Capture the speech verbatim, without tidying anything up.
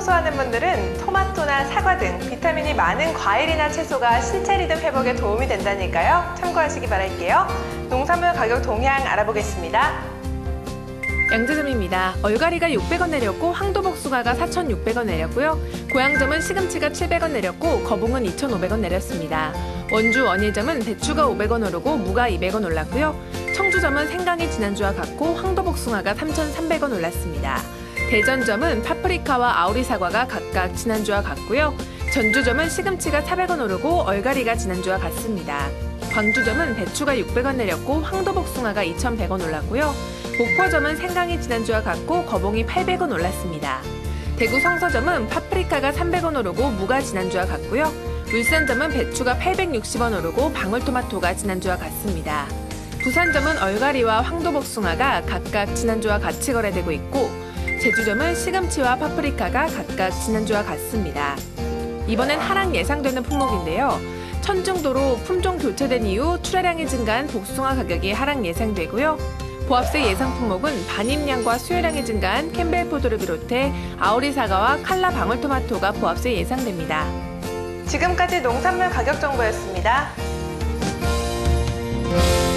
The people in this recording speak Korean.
호소하는 분들은 토마토나 사과 등 비타민이 많은 과일이나 채소가 신체 리듬 회복에 도움이 된다니까요. 참고하시기 바랄게요. 농산물 가격 동향 알아보겠습니다. 양재점입니다. 얼갈이가 육백 원 내렸고 황도복숭아가 사천육백 원 내렸고요. 고양점은 시금치가 칠백 원 내렸고 거봉은 이천오백 원 내렸습니다. 원주 원예점은 대추가 오백 원 오르고 무가 이백 원 올랐고요. 청주점은 생강이 지난주와 같고 황도복숭아가 삼천삼백 원 올랐습니다. 대전점은 파프리카와 아우리 사과가 각각 지난주와 같고요. 전주점은 시금치가 사백 원 오르고 얼갈이가 지난주와 같습니다. 광주점은 대추가 육백 원 내렸고 황도복숭아가 이천백 원 올랐고요. 목포점은 생강이 지난주와 같고 거봉이 팔백 원 올랐습니다. 대구 성서점은 파프리카가 삼백 원 오르고 무가 지난주와 같고요. 울산점은 배추가 팔백육십 원 오르고 방울토마토가 지난주와 같습니다. 부산점은 얼갈이와 황도복숭아가 각각 지난주와 같이 거래되고 있고 제주점은 시금치와 파프리카가 각각 지난주와 같습니다. 이번엔 하락 예상되는 품목인데요. 천중도로 품종 교체된 이후 출하량이 증가한 복숭아 가격이 하락 예상되고요. 보합세 예상 품목은 반입량과 수요량이 증가한 캠벨포도를 비롯해 아우리 사과와 칼라 방울토마토가 보합세 예상됩니다. 지금까지 농산물 가격 정보였습니다.